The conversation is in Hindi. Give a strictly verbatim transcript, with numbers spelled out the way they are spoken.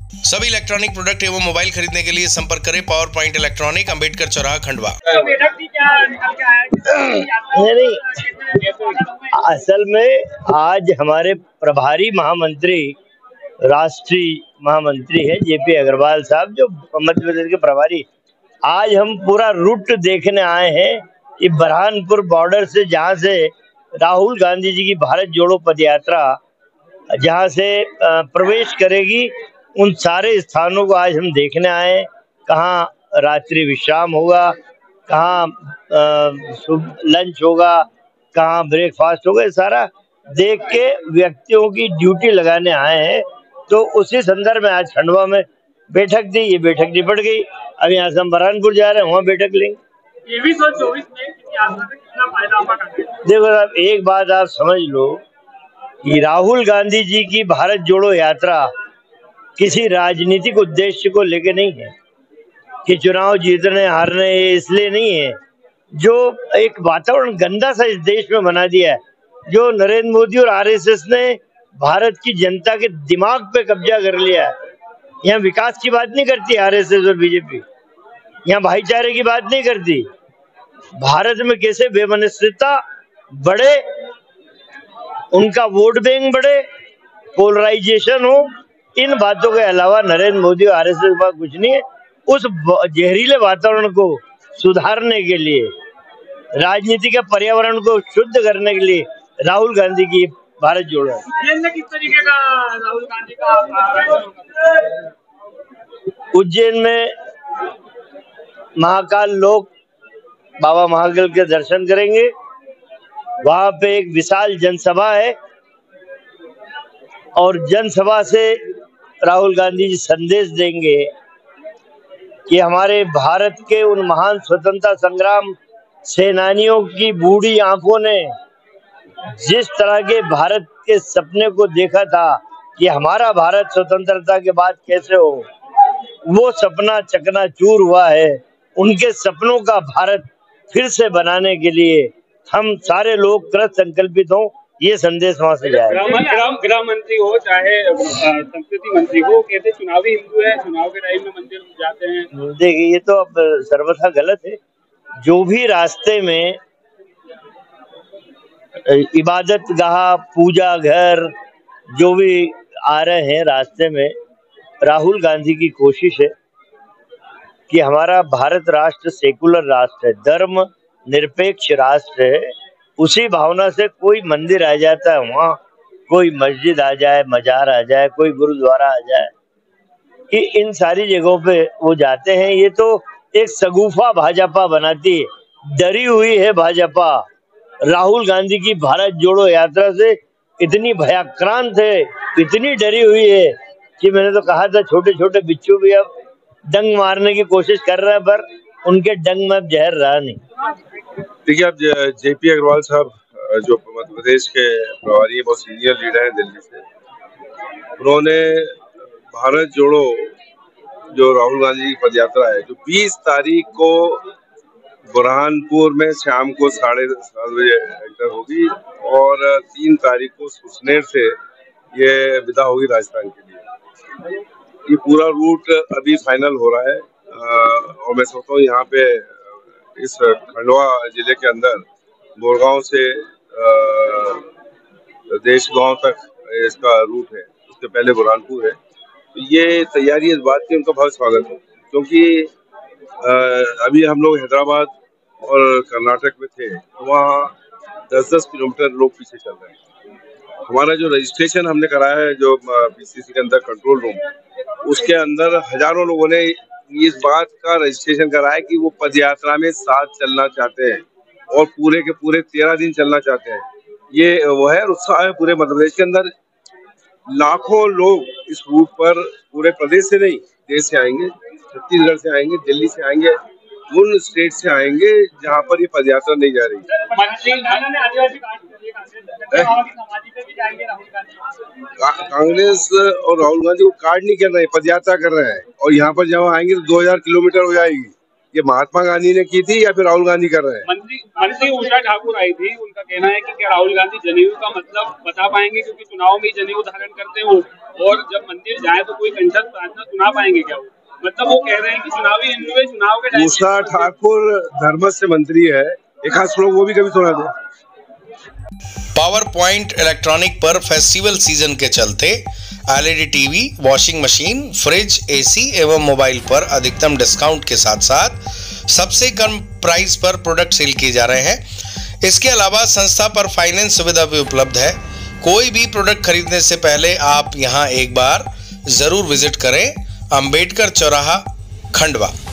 सभी इलेक्ट्रॉनिक प्रोडक्ट एवं मोबाइल खरीदने के लिए संपर्क करें पावर पॉइंट इलेक्ट्रॉनिक, अंबेडकर चौराहा, खंडवा। नहीं नहीं, असल में आज हमारे प्रभारी महामंत्री, राष्ट्रीय महामंत्री है जेपी अग्रवाल साहब, जो मध्य प्रदेश के प्रभारी, आज हम पूरा रूट देखने आए हैं कि बरहानपुर बॉर्डर से, जहां से राहुल गांधी जी की भारत जोड़ो पदयात्रा जहां से प्रवेश करेगी, उन सारे स्थानों को आज हम देखने आए। कहाँ रात्रि विश्राम होगा, कहाँ लंच होगा, कहाँ ब्रेकफास्ट होगा, सारा देख के व्यक्तियों की ड्यूटी लगाने आए हैं। तो उसी संदर्भ में आज खंडवा में बैठक थी, ये बैठक निपट गई। अब यहाँ से हम बरहानपुर जा रहे हैं, वहाँ बैठक लेंगे। ये भी सौ चौबीस में किसी यात्रा से कितना फायदा आपका? देखो साहब, एक बात आप समझ लो कि राहुल गांधी जी की भारत जोड़ो यात्रा किसी राजनीतिक उद्देश्य को लेके नहीं है कि चुनाव जीतने हारने, इसलिए नहीं है। जो एक वातावरण गंदा सा इस देश में बना दिया है, जो नरेंद्र मोदी और आरएसएस ने भारत की जनता के दिमाग पे कब्जा कर लिया है। यहाँ विकास की बात नहीं करती आरएसएस और बीजेपी, यहाँ भाईचारे की बात नहीं करती। भारत में कैसे बेमनस्यता बढ़े, उनका वोट बैंक बढ़े, पोलराइजेशन हो, इन बातों के अलावा नरेंद्र मोदी और आरएसएस के पास कुछ नहीं है। उस जहरीले वातावरण को सुधारने के लिए, राजनीति के पर्यावरण को शुद्ध करने के लिए राहुल गांधी की भारत जोड़ो। किस तरीके का राहुल गांधी का? उज्जैन में महाकाल लोक बाबा महाकाल के दर्शन करेंगे। वहां पे एक विशाल जनसभा है और जनसभा से राहुल गांधी जी संदेश देंगे कि हमारे भारत के उन महान स्वतंत्रता संग्राम सेनानियों की बूढ़ी आंखों ने जिस तरह के भारत के सपने को देखा था कि हमारा भारत स्वतंत्रता के बाद कैसे हो, वो सपना चकनाचूर हुआ है। उनके सपनों का भारत फिर से बनाने के लिए हम सारे लोग कृत संकल्पित हों, ये संदेश वहां से जाएगा। गृह मंत्री हो चाहे संस्कृति मंत्री हो, कहते चुनावी हिंदू है, चुनाव के टाइम में मंदिर जाते हैं। देखिए, ये तो अब सर्वथा गलत है। जो भी रास्ते में इबादत गाह, पूजा घर जो भी आ रहे हैं रास्ते में, राहुल गांधी की कोशिश है कि हमारा भारत राष्ट्र सेकुलर राष्ट्र है, धर्म निरपेक्ष राष्ट्र है। उसी भावना से कोई मंदिर आ जाता है, वहाँ कोई मस्जिद आ जाए, मजार आ जाए, कोई गुरुद्वारा आ जाए, कि इन सारी जगहों पे वो जाते हैं। ये तो एक सगुफा भाजपा बनाती है, डरी हुई है भाजपा राहुल गांधी की भारत जोड़ो यात्रा से। इतनी भयाक्रांत है, इतनी डरी हुई है कि मैंने तो कहा था छोटे छोटे बिच्छू भी अब डंग मारने की कोशिश कर रहे हैं, पर उनके डंग में अब जहर रहा नहीं। देखिए, अब जेपी अग्रवाल साहब जो मध्य प्रदेश के प्रभारी है, बहुत सीनियर लीडर हैं दिल्ली से, उन्होंने भारत जोड़ो जो राहुल गांधी की पदयात्रा है, जो बीस तारीख को बुरहानपुर में शाम को साढ़े सात बजे एंटर होगी और तीन तारीख को सुसनेर से ये विदा होगी राजस्थान के लिए। ये पूरा रूट अभी फाइनल हो रहा है और मैं सोचता हूँ यहाँ पे इस खंडवा जिले के अंदर बोरगांव से देश गांव तक इसका रूट है, उसके पहले बुरहानपुर है। तो ये तैयारी इस बात की उनका बहुत स्वागत है, क्योंकि अभी हम लोग हैदराबाद और कर्नाटक में थे, वहाँ दस दस किलोमीटर लोग पीछे चल रहे हैं। हमारा जो रजिस्ट्रेशन हमने कराया है जो पीसीसी के अंदर कंट्रोल रूम, उसके अंदर हजारों लोगों ने इस बात का रजिस्ट्रेशन कराया है कि वो पदयात्रा में साथ चलना चाहते हैं और पूरे के पूरे तेरह दिन चलना चाहते हैं। ये वो है, उत्साह है पूरे मध्य प्रदेश के अंदर। लाखों लोग इस रूट पर पूरे प्रदेश से नहीं, देश से आएंगे, छत्तीसगढ़ से आएंगे, दिल्ली से आएंगे, उन स्टेट से आएंगे जहां पर ये पदयात्रा नहीं जा रही। कांग्रेस और राहुल गांधी को कार्ड नहीं कर रहे हैं, पदयात्रा कर रहे हैं, और यहाँ पर जब आएंगे तो दो हजार किलोमीटर हो जाएगी। ये महात्मा गांधी ने की थी या फिर राहुल गांधी कर रहे हैं? मंत्री मंत्री उषा ठाकुर आई थी, उनका कहना है कि क्या राहुल गांधी जनेऊ का मतलब बता पाएंगे, क्योंकि चुनाव में ही जनेऊ धारण करते हो, और जब मंदिर जाए तो कोई कंठस्थ प्रार्थना सुना पाएंगे क्या? वो मतलब वो कह रहे हैं कि चुनावी हिंदू है, चुनाव के टाइम उषा ठाकुर धर्म से मंत्री है, एक आध श्लोक वो भी कभी सुना दे। पावर पॉइंट इलेक्ट्रॉनिक पर फेस्टिवल सीजन के चलते LED TV, washing machine, fridge, AC एवं मोबाइल पर अधिकतम डिस्काउंट के साथ साथ सबसे कम प्राइस पर प्रोडक्ट सेल किए जा रहे हैं। इसके अलावा संस्था पर फाइनेंस सुविधा भी उपलब्ध है। कोई भी प्रोडक्ट खरीदने से पहले आप यहां एक बार जरूर विजिट करें। अंबेडकर चौराहा, खंडवा।